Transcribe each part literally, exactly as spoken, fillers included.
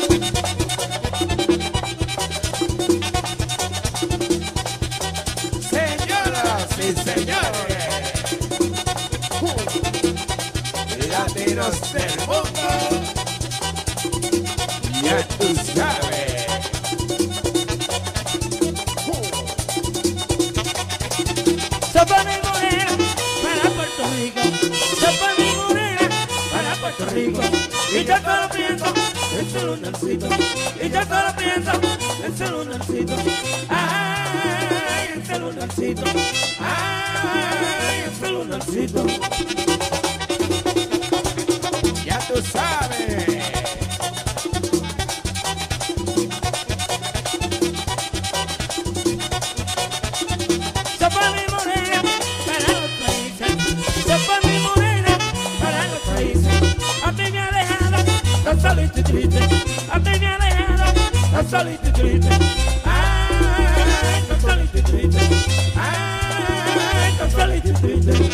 Señoras y señores, latinos del mundo, ya tú sabes. Sopa de morena para Puerto Rico, sopa de morena para Puerto Rico. Y yo solo pienso en su lunarcito, y yo solo pienso en su lunarcito. Ay, en su lunarcito, ay, en su lunarcito. Ya tú sabes. Sopa de morena para los países, sopa de morena para los países. A ti me ha dejado tan solito y triste, a ti me ha dejado tan solito y triste. Ay, tan solito y triste, ay, tan solito y triste.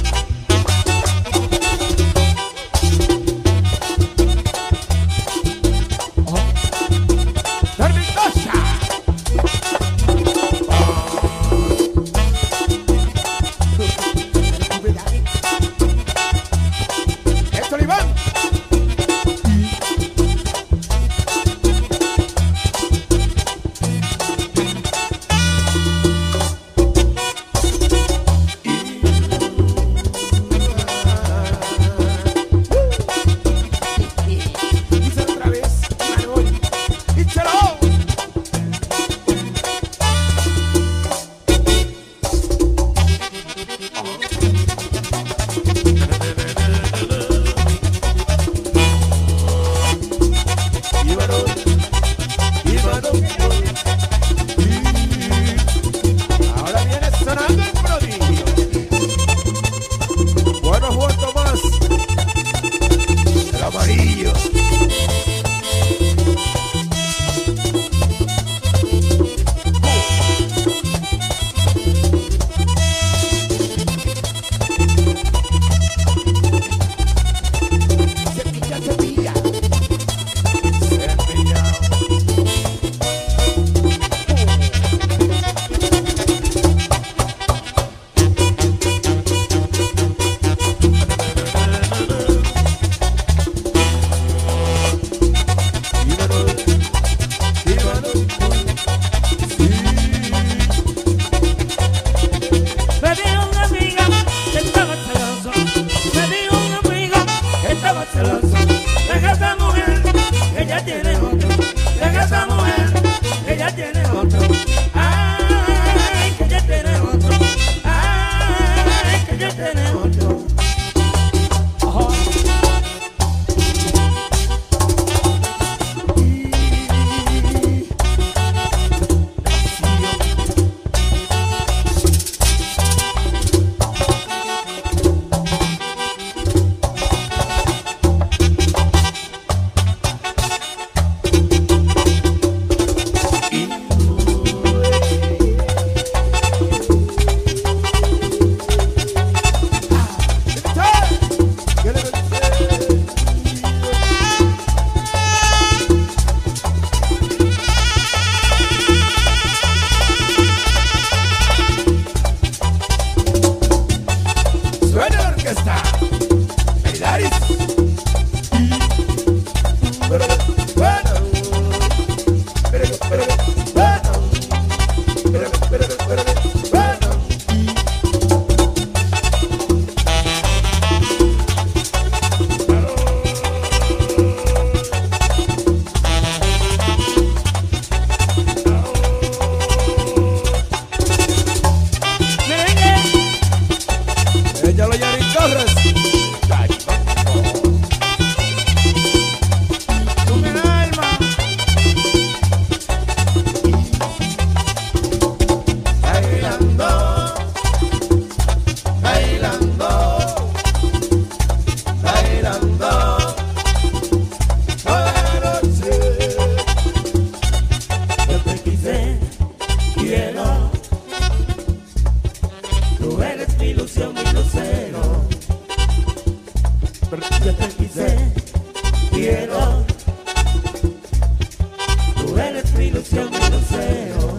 mi ilusión, mi deseo.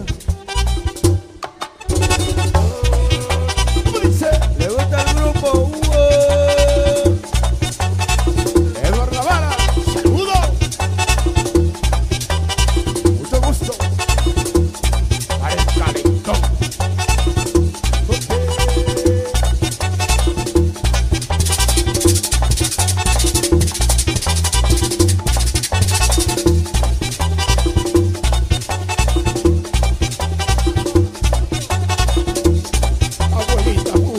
¿Le gusta el grupo? ¡Hugo! Eduardo Vara, saludo. Mucho gusto. Para el calentón. Abuelita, Hugo.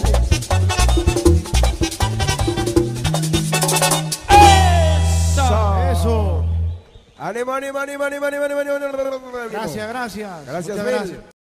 Eso. Ánimo, ánimo, ánimo, ánimo, ánimo, ánimo, ánimo. Gracias, gracias. Gracias, Muchas Mil. gracias.